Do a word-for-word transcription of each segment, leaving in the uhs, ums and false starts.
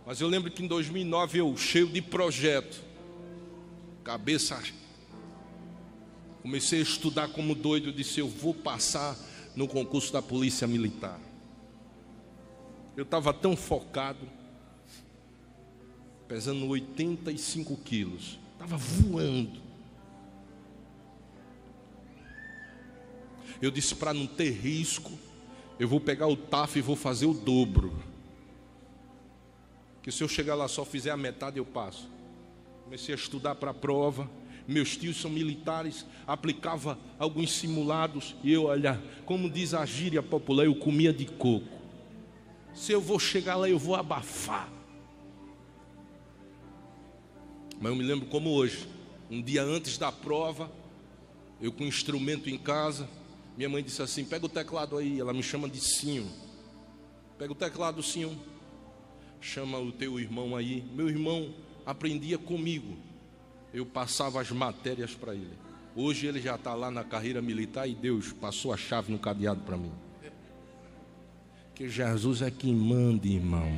Mas eu lembro que em dois mil e nove eu, cheio de projeto, cabeça, comecei a estudar como doido. Eu disse, eu vou passar no concurso da Polícia Militar. Eu estava tão focado, pesando oitenta e cinco quilos, estava voando. Eu disse, para não ter risco, eu vou pegar o T A F e vou fazer o dobro. Que se eu chegar lá só fizer a metade, eu passo. Comecei a estudar para a prova. Meus tios são militares, aplicava alguns simulados. E eu, olha, como diz a gíria popular, eu comia de coco. Se eu vou chegar lá, eu vou abafar. Mas eu me lembro como hoje, um dia antes da prova, eu com o instrumento em casa, minha mãe disse assim, pega o teclado aí. Ela me chama de Sinho. Pega o teclado, Sinho. Chama o teu irmão aí. Meu irmão aprendia comigo. Eu passava as matérias para ele. Hoje ele já está lá na carreira militar e Deus passou a chave no cadeado para mim. Que Jesus é quem manda, irmão.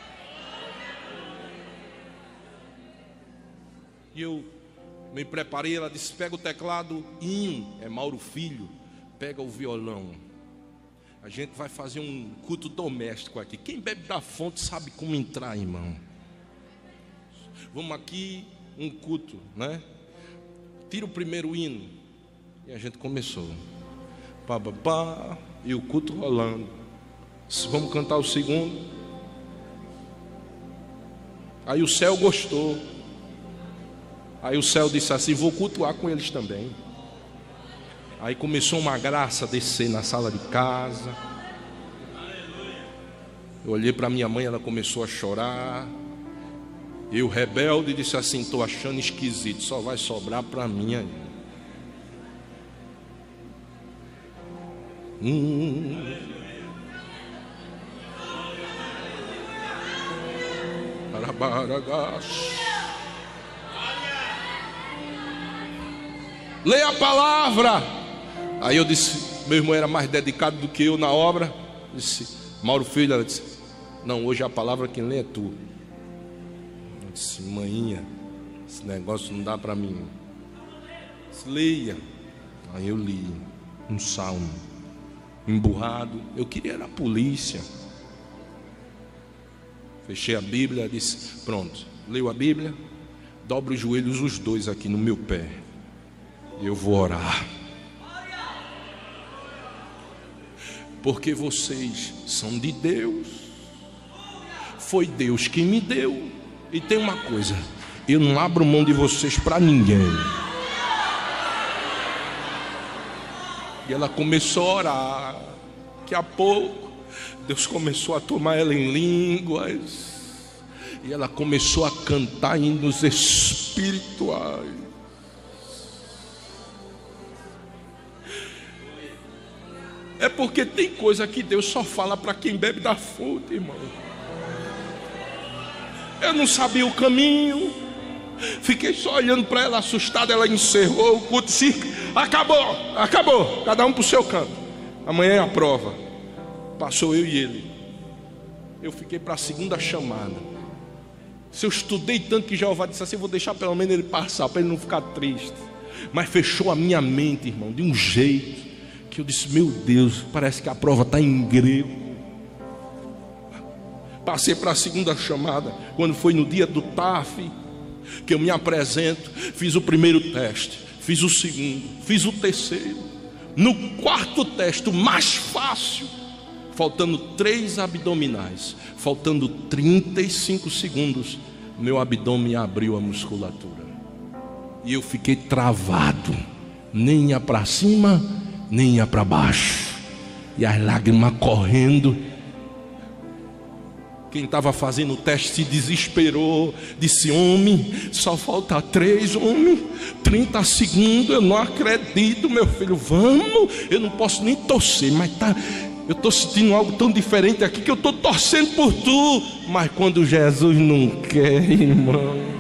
E eu me preparei. Ela disse, pega o teclado. Inho, é Mauro Filho. Pega o violão. A gente vai fazer um culto doméstico aqui. Quem bebe da fonte sabe como entrar, irmão. Vamos aqui, um culto, né? Tira o primeiro hino. E a gente começou. Pá, pá, pá, e o culto rolando. Vamos cantar o segundo. Aí o céu gostou. Aí o céu disse assim, vou cultuar com eles também. Aí começou uma graça a descer na sala de casa. Eu olhei para minha mãe, ela começou a chorar. Eu, rebelde, disse assim, estou achando esquisito, só vai sobrar para mim aí. Hum. Leia a palavra. Aí eu disse, meu irmão era mais dedicado do que eu na obra. Disse, Mauro Filho, ela disse, não, hoje a palavra quem lê é tu. Eu disse, manhinha, esse negócio não dá para mim. Disse, leia. Aí eu li um salmo, emburrado. Eu queria era a polícia. Fechei a Bíblia, disse, pronto, leio a Bíblia, dobro os joelhos os dois aqui no meu pé. Eu vou orar. Porque vocês são de Deus. Foi Deus que me deu. E tem uma coisa, eu não abro mão de vocês para ninguém. E ela começou a orar. Daqui a pouco Deus começou a tomar ela em línguas. E ela começou a cantar hinos espirituais. É porque tem coisa que Deus só fala para quem bebe da fonte, irmão. Eu não sabia o caminho. Fiquei só olhando para ela assustado. Ela encerrou o culto. Acabou, acabou. Cada um para o seu canto. Amanhã é a prova. Passou eu e ele. Eu fiquei para a segunda chamada. Se eu estudei tanto que Jeová disse assim, eu vou deixar pelo menos ele passar, para ele não ficar triste. Mas fechou a minha mente, irmão, de um jeito que eu disse, meu Deus, parece que a prova está em grego. Passei para a segunda chamada. Quando foi no dia do T A F, que eu me apresento, fiz o primeiro teste, fiz o segundo, fiz o terceiro. No quarto teste, o mais fácil, faltando três abdominais, faltando trinta e cinco segundos, meu abdômen abriu a musculatura. E eu fiquei travado. Nem ia para cima, nem ia para baixo. E as lágrimas correndo. Quem estava fazendo o teste se desesperou. Disse, homem, só falta três, homem, trinta segundos, eu não acredito, meu filho, vamos. Eu não posso nem torcer, mas tá, eu estou sentindo algo tão diferente aqui que eu estou torcendo por tu. Mas quando Jesus não quer, irmão,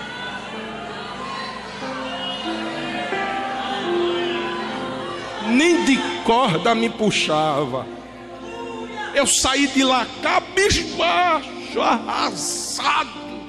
nem de corda me puxava. Eu saí de lá cabisbaixo. bicho arrasado.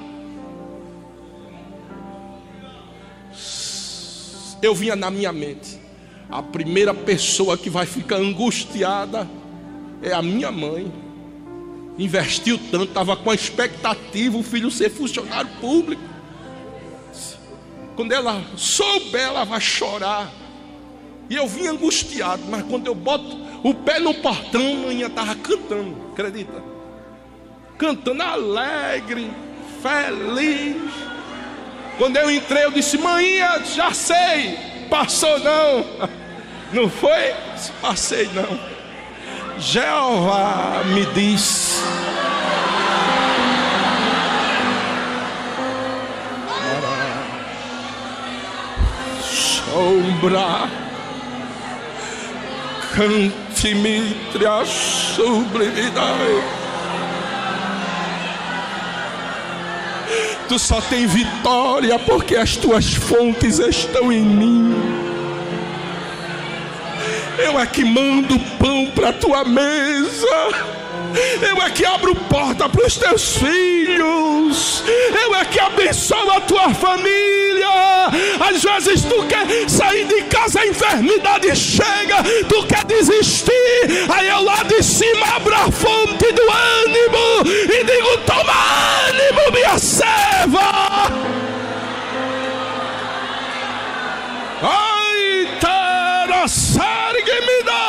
Eu vinha na minha mente: a primeira pessoa que vai ficar angustiada é a minha mãe. Investiu tanto, estava com a expectativa o filho ser funcionário público. Quando ela souber, ela vai chorar. E eu vim angustiado, mas quando eu boto o pé no portão, a mãe estava cantando, acredita? Cantando alegre, feliz. Quando eu entrei, eu disse: mãinha, já sei. Passou não. Não foi? Passei não. Jeová me disse: sombra, cante-me a sublimidade. Tu só tem vitória porque as tuas fontes estão em mim. Eu é que mando pão para a tua mesa. Eu é que abro porta para os teus filhos. Eu é que abençoo a tua família. Às vezes tu quer sair de casa, a enfermidade chega, tu quer desistir. Aí eu lá de cima abro a fonte do ânimo e digo: toma ânimo, minha serva. Ai, terra, sargue me dá.